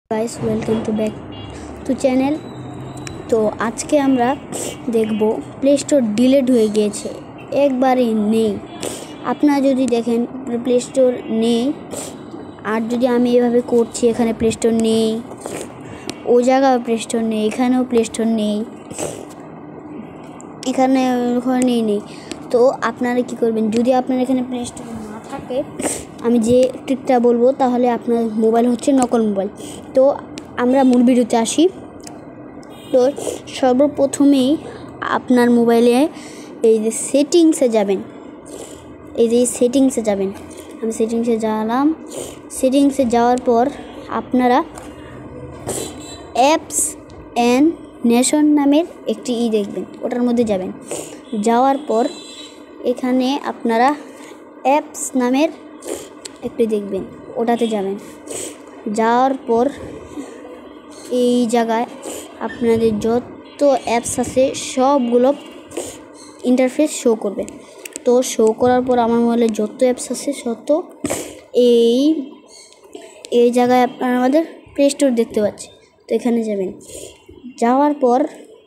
Guys welcome to back to channel. তো আজকে আমরা দেখব প্লে স্টোর ডিলিট হয়ে গিয়েছে, একবারই নেই। আপনারা যদি দেখেন প্লে স্টোর নেই, আর যদি আমি এভাবে করছি এখানে প্লে স্টোর নেই, ও জায়গায় প্লে স্টোর নেই, এখানেও প্লে স্টোর নেই, এখানে ওখানে নেই। তো আপনারা কি করবেন, যদি আপনার এখানে প্লে স্টোর না থাকে, আমি যে ট্রিকটা বলবো তাহলে আপনার মোবাইল হচ্ছে নকল মোবাইল। তো আমরা মূল ভিডিওতে আসি। তো সর্বপ্রথমেই আপনার মোবাইলে এই যে সেটিংসে যাবেন, আমি সেটিংসে গেলাম। সেটিংসে যাওয়ার পর আপনারা অ্যাপস অ্যান্ড নেশন নামের একটি দেখবেন, ওটার মধ্যে যাবেন। যাওয়ার পর এখানে আপনারা অ্যাপস নামের একটি দেখবেন, ওটাতে যাবেন। যাওয়ার পর এই জায়গায় আপনাদের যত অ্যাপস আছে সবগুলো ইন্টারফেস শো করবে। তো শো করার পর আমার মোবাইলে যত অ্যাপস আছে তত এই জায়গায় আপনারা আমাদের প্লে স্টোর দেখতে পাচ্ছি। তো এখানে যাবেন। যাওয়ার পর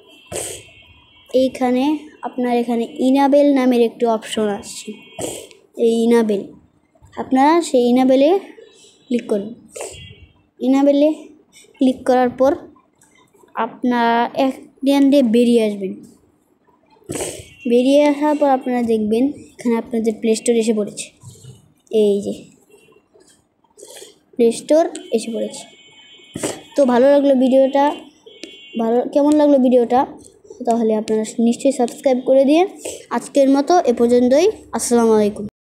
এইখানে আপনার এখানে ইনাবেল নামের একটি অপশন আসছে, এই ইনাবেল, আপনারা সেই ইনাবেলে ক্লিক করুন। ইনাবেলে ক্লিক করার পর আপনারা এখান দিয়ে বেরিয়ে আসবেন। বেরিয়ে আসার পর আপনারা দেখবেন এখানে আপনাদের প্লে স্টোর এসে পড়েছে, এই যে প্লে স্টোর এসে পড়েছে। তো কেমন লাগলো ভিডিওটা, তাহলে আপনারা নিশ্চয়ই সাবস্ক্রাইব করে দিন। আজকের মতো এ পর্যন্তই। আসসালামু আলাইকুম।